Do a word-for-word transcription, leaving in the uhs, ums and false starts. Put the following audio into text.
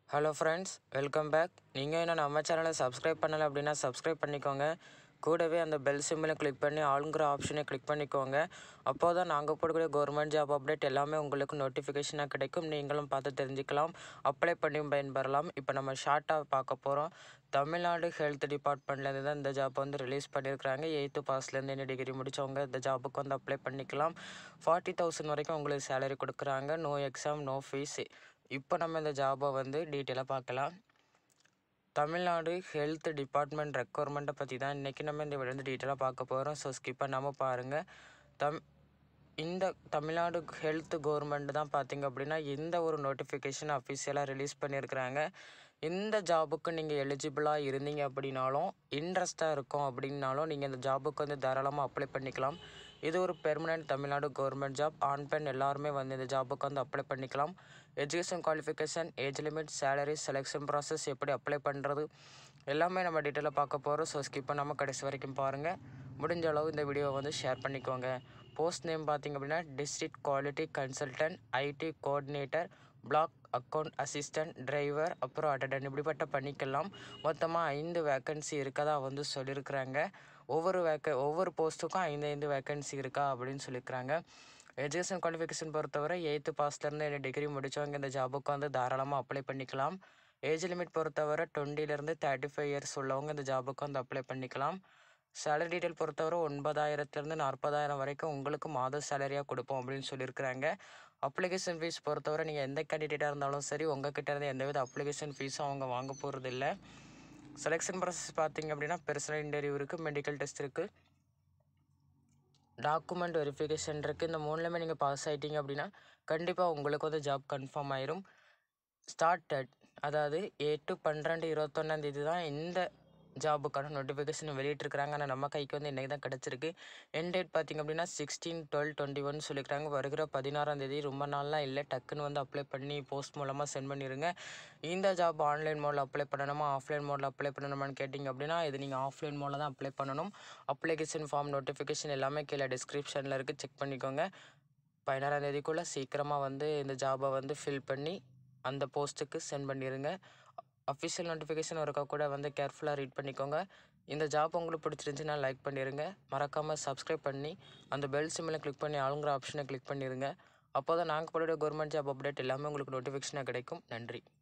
Hello friends, welcome back. நீங்கள் இன்னும் நம்ம சேனலை சப்ஸ்கிரைப் பண்ணலை அப்படின்னா சப்ஸ்கிரைப் பண்ணிக்கோங்க. கூடவே அந்த பெல் சிம்பிளை கிளிக் பண்ணி ஆளுங்கிற ஆப்ஷனை கிளிக் பண்ணிக்கோங்க. அப்போ தான் நாங்கள் போடக்கூடிய கவர்மெண்ட் ஜாப் அப்டேட் எல்லாமே உங்களுக்கு நோட்டிஃபிகேஷனாக கிடைக்கும். நீங்களும் பார்த்து தெரிஞ்சுக்கலாம், அப்ளை பண்ணியும் பயன்பெறலாம். இப்போ நம்ம ஷார்ட்டாக பார்க்க போகிறோம். தமிழ்நாடு ஹெல்த் டிபார்ட்மெண்ட்லேருந்து தான் இந்த ஜாப் வந்து ரிலீஸ் பண்ணியிருக்கிறாங்க. எயித்து பாஸ்லேருந்து என்ன டிகிரி முடித்தவங்க இந்த ஜாபுக்கு வந்து அப்ளை பண்ணிக்கலாம். ஃபார்ட்டி தௌசண்ட் வரைக்கும் உங்களுக்கு சேலரி கொடுக்குறாங்க. No exam, no fees. இப்போ நம்ம இந்த ஜாபை வந்து டீட்டெயிலாக பார்க்கலாம். தமிழ்நாடு ஹெல்த் டிபார்ட்மெண்ட் ரெக்குவயர்மெண்ட்டை பற்றி தான் இன்றைக்கி நம்ம இந்த வீடியோ வந்து டீட்டெயிலாக பார்க்க போகிறோம். ஸோ ஸ்கிப் பண்ணாமல் பாருங்கள். தம் இந்த தமிழ்நாடு ஹெல்த் கவர்மெண்ட் தான் பார்த்திங்க அப்படின்னா இந்த ஒரு நோட்டிஃபிகேஷன் அஃபிஷியலாக ரிலீஸ் பண்ணியிருக்கிறாங்க. இந்த ஜாபுக்கு நீங்கள் எலிஜிபிளாக இருந்தீங்க அப்படின்னாலும், இன்ட்ரெஸ்ட்டாக இருக்கும் அப்படின்னாலும் நீங்கள் இந்த ஜாபுக்கு வந்து தாராளமாக அப்ளை பண்ணிக்கலாம். இது ஒரு பெர்மனெண்ட் தமிழ்நாடு கவர்மெண்ட் ஜாப். ஆண் பெண் எல்லாருமே வந்து இந்த ஜாபுக்கு வந்து அப்ளை பண்ணிக்கலாம். Education qualification, age limit, salary, selection process, எப்படி அப்ளை பண்ணுறது எல்லாமே நம்ம டீட்டெயிலாக பார்க்க போகிறோம். ஸோ ஸ்கிப் பண்ணாமல் கடைசி வரைக்கும் பாருங்கள். முடிஞ்ச அளவு இந்த வீடியோவை வந்து ஷேர் பண்ணிக்கோங்க. போஸ்ட் நேம் பார்த்திங்க அப்படின்னா district quality consultant, IT coordinator, block account assistant, driver, அப்புறம் அட்டெண்டன்ட் இப்படிப்பட்ட பணிக்கெல்லாம் மொத்தமாக ஐந்து வேக்கன்சி இருக்கதா வந்து சொல்லியிருக்கிறாங்க. ஒவ்வொரு வேக்க ஒவ்வொரு போஸ்ட்டுக்கும் ஐந்து ஐந்து வேக்கன்சி இருக்கா அப்படின்னு சொல்லியிருக்கிறாங்க. எஜுகேஷன் குவாலிஃபிகேஷன் பொறுத்தவரை எயித்து பாஸ்லேருந்து என்ன டிகிரி முடித்தவங்க இந்த ஜாபுக்கு வந்து தாராளமாக அப்ளை பண்ணிக்கலாம். ஏஜ் லிமிட் பொறுத்தவரை டுவெண்ட்டிலேருந்து தேர்ட்டி ஃபைவ் இயர்ஸ் உள்ளவங்க இந்த ஜாபுக்கு வந்து அப்ளை பண்ணிக்கலாம். சேலரி டீட்டெயில் பொறுத்தவரை ஒன்பதாயிரத்துலேருந்து நாற்பதாயிரம் வரைக்கும் உங்களுக்கு மாத சேலரியாக கொடுப்போம் அப்படின்னு சொல்லியிருக்கிறாங்க. அப்ளிகேஷன் ஃபீஸ் பொறுத்தவரை நீங்கள் எந்த கேண்டிடேட்டாக இருந்தாலும் சரி உங்கள் கிட்டே இருந்து எந்தவித அப்ளிகேஷன் ஃபீஸும் அவங்க வாங்க போகிறது இல்லை. செலெக்ஷன் ப்ராசஸ் பார்த்திங்க அப்படின்னா பர்சனல் இன்டர்வியூ இருக்குது, மெடிக்கல் டெஸ்ட் இருக்குது, டாக்குமெண்ட் வெரிஃபிகேஷன் இருக்குது. இந்த மூணுலேயுமே நீங்கள் பாஸ் ஆகிட்டீங்க அப்படின்னா கண்டிப்பாக உங்களுக்கு வந்து ஜாப் கன்ஃபார்ம் ஆயிரும். ஸ்டார்டட் அதாவது எட்டு பன்னிரெண்டு இருபத்தொன்னாந்தேதி தான் இந்த ஜாபுக்கான நோட்டிஃபிகேஷன் வெளியிட்டிருக்கிறாங்க. ஆனால் நம்ம கைக்கு வந்து இன்றைக்கி தான் கிடச்சிருக்கு. என் டேட் பார்த்திங்க அப்படின்னா சிக்ஸ்டீன் டுவெல் டுவெண்ட்டி ஒன் சொல்லியிருக்காங்க. வருகிற பதினாறாந்தேதி, ரொம்ப நாள்லாம் இல்லை, டக்குன்னு வந்து அப்ளை பண்ணி போஸ்ட் மூலமாக சென்ட் பண்ணிடுங்க. இந்த ஜாப் ஆன்லைன் மோடில் அப்ளை பண்ணணுமா ஆஃப்லைன் மோடில் அப்ளை பண்ணணுமான்னு கேட்டிங்க அப்படின்னா இது நீங்கள் ஆஃப்லைன் மோடில் தான் அப்ளை பண்ணணும். அப்ளிகேஷன் ஃபார்ம், நோட்டிஃபிகேஷன் எல்லாமே கீழே டிஸ்கிரிப்ஷனில் இருக்குது, செக் பண்ணிக்கோங்க. பதினாறாந்தேதிக்குள்ளே சீக்கிரமாக வந்து இந்த ஜாபை வந்து ஃபில் பண்ணி அந்த போஸ்ட்டுக்கு சென்ட் பண்ணிடுங்க. அஃபிஷியல் நோட்டிஃபிகேஷன் ஒருக்கா கூட வந்து கேர்ஃபுல்லாக ரீட் பண்ணிக்கோங்க. இந்த ஜாப் உங்களுக்கு பிடிச்சிருந்துச்சுன்னா லைக் பண்ணிடுங்க. மறக்காமல் சப்ஸ்கிரைப் பண்ணி அந்த பெல் சிம்பிளை கிளிக் பண்ணி ஆளுங்கிற ஆப்ஷனை கிளிக் பண்ணிடுங்க. அப்போ தான் நாங்கள் போட கவர்மெண்ட் ஜாப் அப்டேட் எல்லாமே உங்களுக்கு நோட்டிஃபிகேஷனாக கிடைக்கும். நன்றி.